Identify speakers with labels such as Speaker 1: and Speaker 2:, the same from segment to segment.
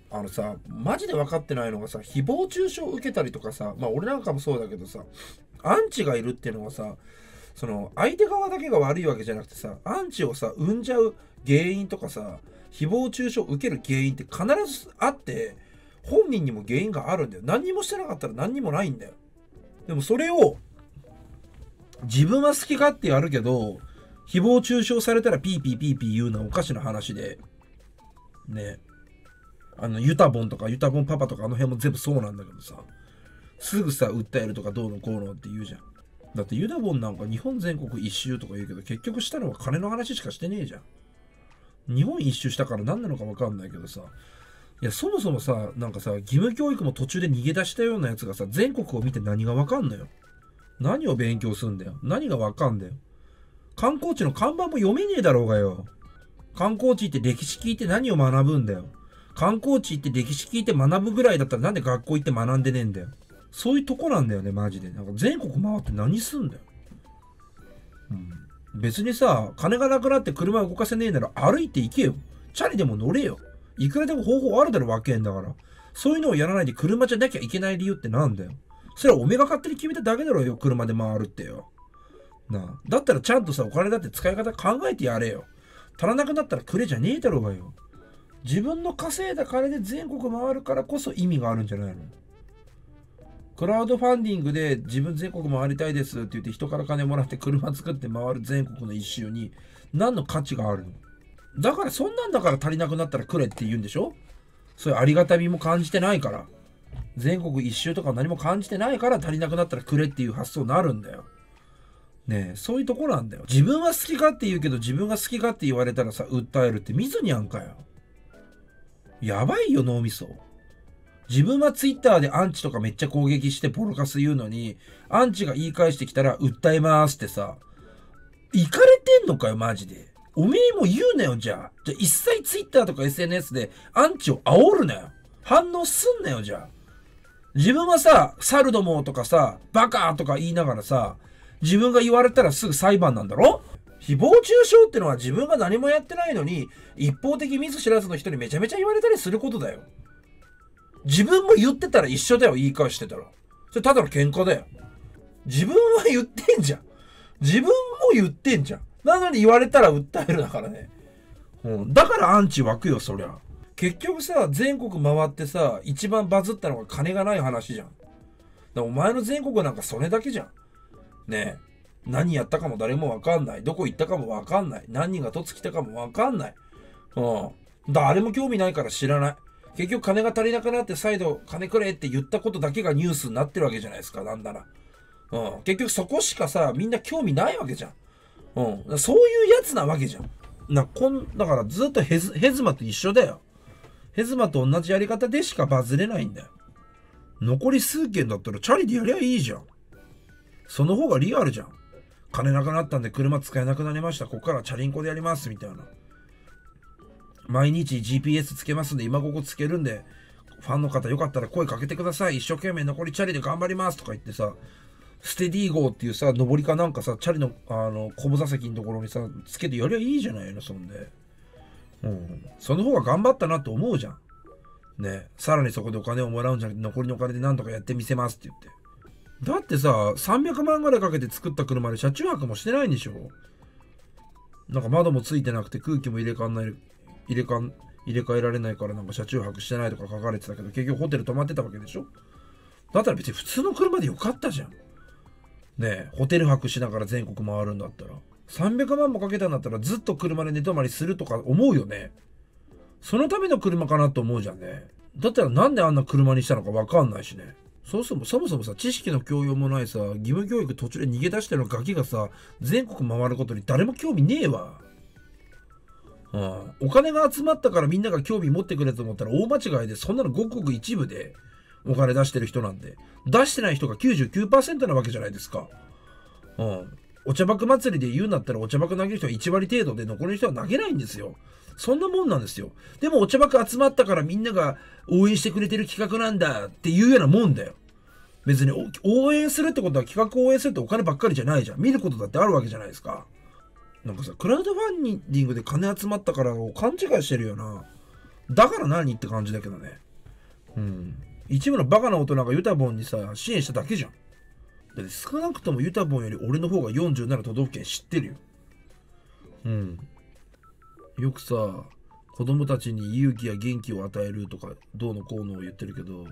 Speaker 1: マジで分かってないのがさ、誹謗中傷を受けたりとかさ、まあ俺なんかもそうだけどさ、アンチがいるっていうのはさ、その相手側だけが悪いわけじゃなくてさ、アンチをさ生んじゃう原因とかさ、誹謗中傷を受ける原因って必ずあって、本人にも原因があるんだよ。何にもしてなかったら何にもないんだよ。でもそれを自分は好き勝手やるけど、誹謗中傷されたらピーピーピーピー言うのはおかしな話でね。ユタボンとかユタボンパパとかあの辺も全部そうなんだけどさ、すぐさ訴えるとかどうのこうのって言うじゃん。だってユタボンなんか日本全国一周とか言うけど、結局したのは金の話しかしてねえじゃん。日本一周したから何なのか分かんないけどさ、いやそもそもさ、なんかさ、義務教育も途中で逃げ出したようなやつがさ、全国を見て何が分かんのよ。何を勉強すんだよ。何が分かんだよ。観光地の看板も読めねえだろうがよ。観光地行って歴史聞いて何を学ぶんだよ。観光地行って歴史聞いて学ぶぐらいだったらなんで学校行って学んでねえんだよ。そういうとこなんだよね、マジで。なんか全国回って何すんだよ。別にさ、金がなくなって車動かせねえなら歩いて行けよ。チャリでも乗れよ。いくらでも方法あるだろ、わけんだから。そういうのをやらないで車じゃなきゃいけない理由ってなんだよ。それはおめが勝手に決めただけだろうよ、車で回るってよ。なあ。だったらちゃんとさ、お金だって使い方考えてやれよ。足らなくなったらくれじゃねえだろうがよ。自分の稼いだ金で全国回るからこそ意味があるんじゃないの。クラウドファンディングで自分全国回りたいですって言って人から金もらって車作って回る全国の一周に何の価値があるの。だからそんなんだから足りなくなったらくれって言うんでしょ。そういうありがたみも感じてないから。全国一周とか何も感じてないから足りなくなったらくれっていう発想になるんだよ。ねえ、そういうとこなんだよ。自分は好き勝手言うけど自分が好き勝手言われたらさ、訴えるって見ずにゃんかよ。やばいよ、脳みそ。自分はツイッターでアンチとかめっちゃ攻撃してボロカス言うのに、アンチが言い返してきたら訴えますってさ、イかれてんのかよ、マジで。おめえも言うなよ、じゃあ。じゃあ一切ツイッターとか SNS でアンチを煽るなよ。反応すんなよ、じゃあ。自分はさ、サルどもとかさ、バカとか言いながらさ、自分が言われたらすぐ裁判なんだろ。誹謗中傷ってのは自分が何もやってないのに、一方的見ず知らずの人にめちゃめちゃ言われたりすることだよ。自分も言ってたら一緒だよ、言い返してたら。それただの喧嘩だよ。自分は言ってんじゃん。自分も言ってんじゃん。なのに言われたら訴えるだからね。だからアンチ湧くよ、そりゃ。結局さ、全国回ってさ、一番バズったのが金がない話じゃん。だからお前の全国なんかそれだけじゃん。ねえ。何やったかも誰もわかんない。どこ行ったかもわかんない。何人が凸来たかもわかんない。誰も興味ないから知らない。結局金が足りなくなって再度金くれって言ったことだけがニュースになってるわけじゃないですか。なんなら。結局そこしかさ、みんな興味ないわけじゃん。そういうやつなわけじゃん。だからずっとヘズマと一緒だよ。ヘズマと同じやり方でしかバズれないんだよ。残り数件だったらチャリでやりゃいいじゃん。その方がリアルじゃん。金なくなったんで車使えなくなりました。ここからチャリンコでやりますみたいな。毎日 GPS つけますんで今ここつけるんで、ファンの方よかったら声かけてください。一生懸命残りチャリで頑張りますとか言ってさ、ステディー号っていうさ、上りかなんかさ、チャリの後部座席のところにさ、つけてやりゃいいじゃないの、そんで。その方が頑張ったなって思うじゃん。ね、さらにそこでお金をもらうんじゃなくて、残りのお金で何とかやってみせますって言って。だってさ、300万ぐらいかけて作った車で車中泊もしてないんでしょ。なんか窓もついてなくて空気も入れ替えられないからなんか車中泊してないとか書かれてたけど、結局ホテル泊まってたわけでしょ。だったら別に普通の車でよかったじゃん。ねえ、ホテル泊しながら全国回るんだったら。300万もかけたんだったらずっと車で寝泊まりするとか思うよね。そのための車かなと思うじゃんね。だったらなんであんな車にしたのかわかんないしね。そもそもさ、知識の教養もないさ、義務教育途中で逃げ出してるガキがさ、全国回ることに誰も興味ねえわ。お金が集まったからみんなが興味持ってくれと思ったら大間違いで、そんなのごくごく一部でお金出してる人なんで、出してない人が 99% なわけじゃないですか。お茶爆祭りで言うんだったらお茶爆投げる人は1割程度で残りの人は投げないんですよ。そんなもんなんですよ。でもお茶爆集まったからみんなが応援してくれてる企画なんだっていうようなもんだよ。別に応援するってことは企画を応援するってお金ばっかりじゃないじゃん。見ることだってあるわけじゃないですか。なんかさ、クラウドファンディングで金集まったからを勘違いしてるよな。 だから何って感じだけどね。うん。一部のバカな大人がユタボンにさ、支援しただけじゃん。だって少なくともユタボンより俺の方が47都道府県知ってるよ。うん。よくさ、子供たちに勇気や元気を与えるとか、どうのこうのを言ってるけど、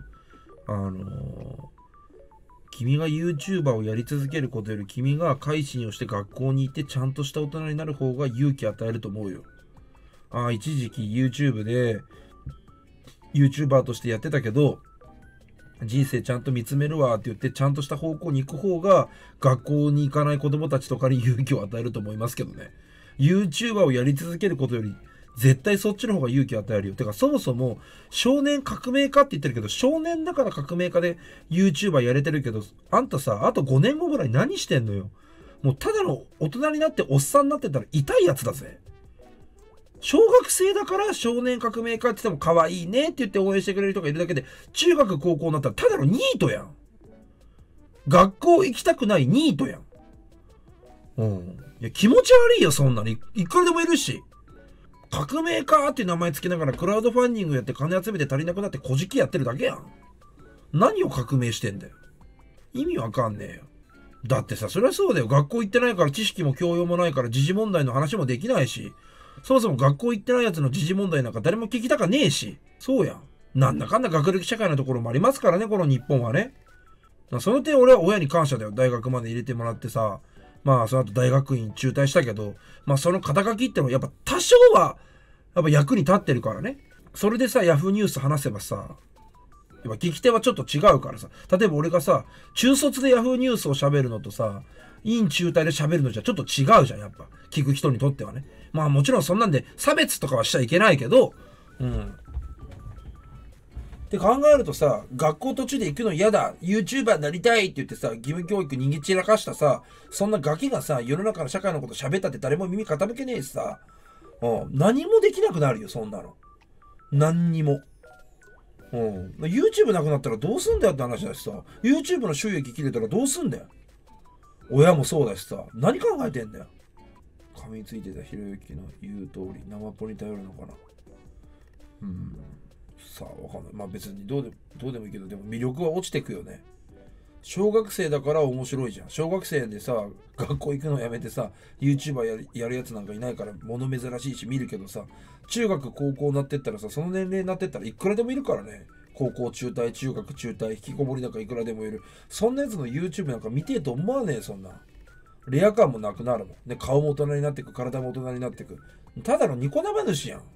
Speaker 1: 君が YouTuber をやり続けることより君が改心をして学校に行ってちゃんとした大人になる方が勇気与えると思うよ。一時期 YouTube で YouTuber としてやってたけど、人生ちゃんと見つめるわって言ってちゃんとした方向に行く方が学校に行かない子供たちとかに勇気を与えると思いますけどね。YouTuber をやり続けることより絶対そっちの方が勇気を与えるよ。てかそもそも少年革命家って言ってるけど、少年だから革命家で YouTuber やれてるけど、あんたさ、あと5年後ぐらい何してんのよ。もうただの大人になっておっさんになってたら痛いやつだぜ。小学生だから少年革命家って言っても可愛いねって言って応援してくれる人がいるだけで、中学高校になったらただのニートやん。学校行きたくないニートやん。いや気持ち悪いよ、そんなに。いくらでもいるし。革命家っていう名前つけながらクラウドファンディングやって金集めて足りなくなって小じきやってるだけやん。何を革命してんだよ。意味わかんねえよ。だってさ、そりゃそうだよ。学校行ってないから知識も教養もないから時事問題の話もできないし、そもそも学校行ってないやつの時事問題なんか誰も聞きたかねえし。そうやん。なんだかんだ学歴社会のところもありますからね、この日本はね。その点俺は親に感謝だよ。大学まで入れてもらってさ。まあその後大学院中退したけど、まあその肩書きってのはやっぱ多少はやっぱ役に立ってるからね。それでさ、ヤフーニュース話せばさ、やっぱ聞き手はちょっと違うからさ。例えば俺がさ、中卒でヤフーニュースを喋るのとさ、院中退で喋るのじゃちょっと違うじゃん、やっぱ。聞く人にとってはね。まあもちろんそんなんで差別とかはしちゃいけないけど、って考えるとさ、学校途中で行くの嫌だ、YouTuber になりたいって言ってさ、義務教育逃げ散らかしたさ、そんなガキがさ、世の中の社会のこと喋ったって誰も耳傾けねえしさ、何もできなくなるよ、そんなの。何にも。YouTube なくなったらどうすんだよって話だしさ、YouTube の収益切れたらどうすんだよ。親もそうだしさ、何考えてんだよ。噛みついてたひろゆきの言う通り、生ポに頼るのかな。さあ、わかんない。まあ別にどうでもいいけど、でも魅力は落ちてくよね。小学生だから面白いじゃん。小学生でさ、学校行くのやめてさ、YouTuber やるやつなんかいないから物珍しいし見るけどさ、中学高校になってったらさ、その年齢になってったらいくらでもいるからね。高校中退、中学中退、引きこもりなんかいくらでもいる。そんなやつの YouTube なんか見てえと思わねえ、そんな。レア感もなくなるもん。で、顔も大人になっていく、体も大人になっていく。ただのニコ生主やん。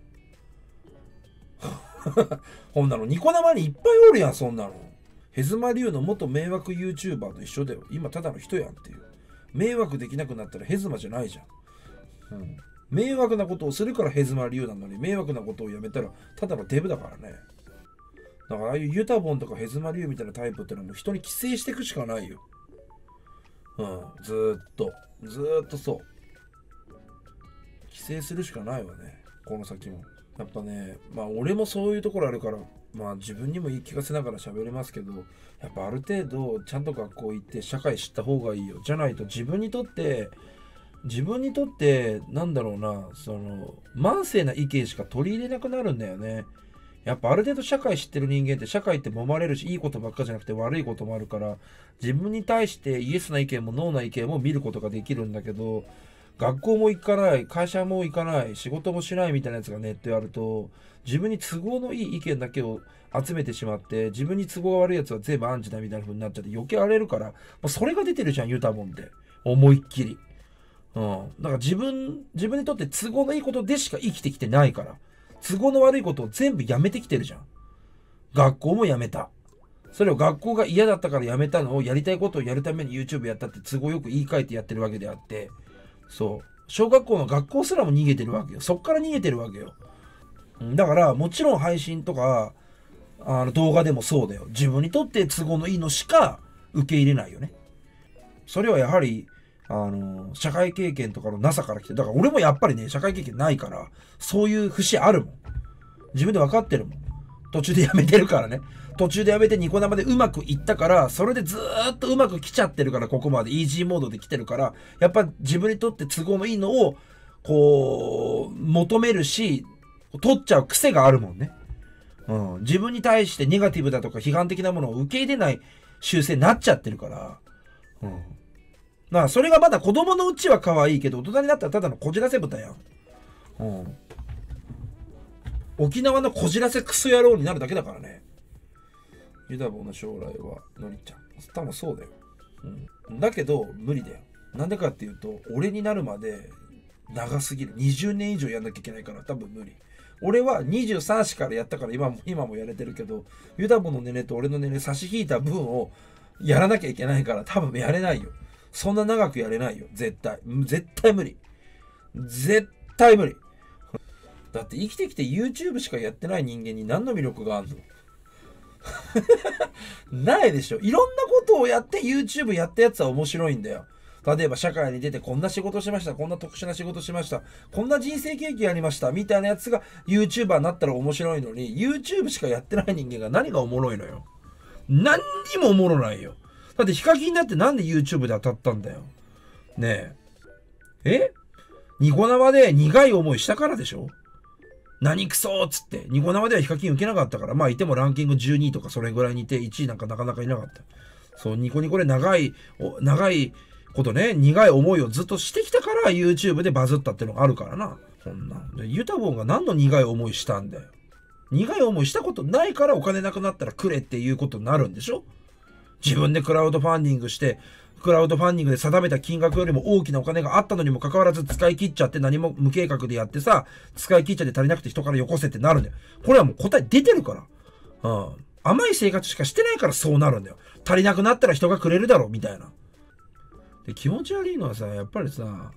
Speaker 1: ほんなのニコ生にいっぱいおるやん、そんなの。ヘズマリュウの元迷惑 YouTuber と一緒だよ。今ただの人やんっていう。迷惑できなくなったらヘズマじゃないじゃん。迷惑なことをするからヘズマリュウなのに、迷惑なことをやめたらただのデブだからね。だからああいうユタボンとかヘズマリュウみたいなタイプってのはもう人に寄生していくしかないよ。ずーっとそう。寄生するしかないわね、この先も。やっぱね、まあ俺もそういうところあるから、まあ自分にも言い聞かせながら喋れますけど、やっぱある程度ちゃんと学校行って社会知った方がいいよ。じゃないと自分にとってなんだろうな、その慢性な意見しか取り入れなくなるんだよね。やっぱある程度社会知ってる人間って社会って揉まれるし、いいことばっかじゃなくて悪いこともあるから、自分に対してイエスな意見もノーな意見も見ることができるんだけど、学校も行かない、会社も行かない、仕事もしないみたいなやつがネットやると、自分に都合のいい意見だけを集めてしまって、自分に都合が悪いやつは全部アンチだみたいな風になっちゃって余計荒れるから、もうそれが出てるじゃん、ユタボンって。思いっきり。だから自分にとって都合のいいことでしか生きてきてないから、都合の悪いことを全部やめてきてるじゃん。学校もやめた。それを学校が嫌だったからやめたのをやりたいことをやるために YouTube やったって都合よく言い換えてやってるわけであって、そう。小学校の学校すらも逃げてるわけよ。そっから逃げてるわけよ。だからもちろん配信とか動画でもそうだよ。自分にとって都合のいいのしか受け入れないよね。それはやはり社会経験とかのなさから来て、だから俺もやっぱりね、社会経験ないからそういう節あるもん。自分で分かってるもん。途中でやめてるからね。途中でやめてニコ生でうまくいったから、それでずーっとうまく来ちゃってるから、ここまでイージーモードで来てるから、やっぱ自分にとって都合のいいのをこう求めるし、取っちゃう癖があるもんね。 自分に対してネガティブだとか批判的なものを受け入れない習性になっちゃってるから。まあそれがまだ子供のうちは可愛いけど、大人になったらただのこじらせ豚やん。沖縄のこじらせクソ野郎になるだけだからね。ユダボの将来はのりちゃん。多分そうだよ。だけど無理だよ。なんでかっていうと、俺になるまで長すぎる。20年以上やんなきゃいけないから多分無理。俺は23歳からやったから今もやれてるけど、ユダボの年齢と俺の年齢差し引いた分をやらなきゃいけないから多分やれないよ。そんな長くやれないよ。絶対無理。絶対無理。だって生きてきて YouTube しかやってない人間に何の魅力があるのないでしょ。いろんなことをやって YouTube やったやつは面白いんだよ。例えば社会に出てこんな仕事しました、こんな特殊な仕事しました、こんな人生経験ありましたみたいなやつが YouTuber になったら面白いのに、 YouTube しかやってない人間が何がおもろいのよ。何にもおもろないよ。だってヒカキンになってなんで YouTube で当たったんだよ。ねえ。ニコ生で苦い思いしたからでしょ。何クソーっつって。ニコ生ではヒカキン受けなかったから、まあいてもランキング12位とかそれぐらいにいて、1位なんかなかなかいなかった。そう、ニコニコで長いことね、苦い思いをずっとしてきたから YouTube でバズったってのがあるからな。こんなん。ユタボンが何の苦い思いしたんだよ。苦い思いしたことないからお金なくなったらくれっていうことになるんでしょ。自分でクラウドファンディングして、クラウドファンディングで定めた金額よりも大きなお金があったのにもかかわらず使い切っちゃって何も無計画でやってさ、使い切っちゃって足りなくて人からよこせってなるんだよ。これはもう答え出てるから。甘い生活しかしてないからそうなるんだよ。足りなくなったら人がくれるだろ、みたいな。で、気持ち悪いのはさ、やっぱりさ、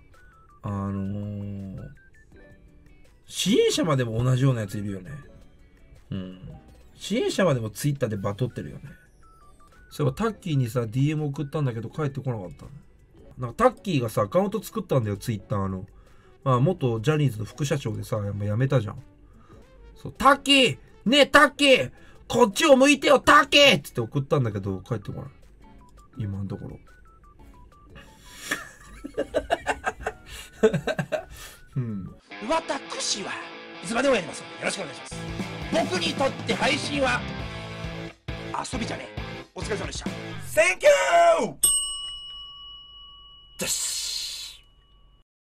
Speaker 1: 支援者までも同じようなやついるよね。支援者までもツイッターでバトってるよね。そういえばタッキーにさ DM 送ったんだけど帰ってこなかったの。なんかタッキーがさアカウント作ったんだよ、ツイッターの。まあ元ジャニーズの副社長でさ、辞めたじゃん。そう、タッキーねえタッキーこっちを向いてよタッキーっつって送ったんだけど帰ってこない。今のところ。
Speaker 2: 私はいつまでもやりますのでよろしくお願いします。僕にとって配信は遊びじゃねえ。お疲れ様でした。
Speaker 1: Thank you! よし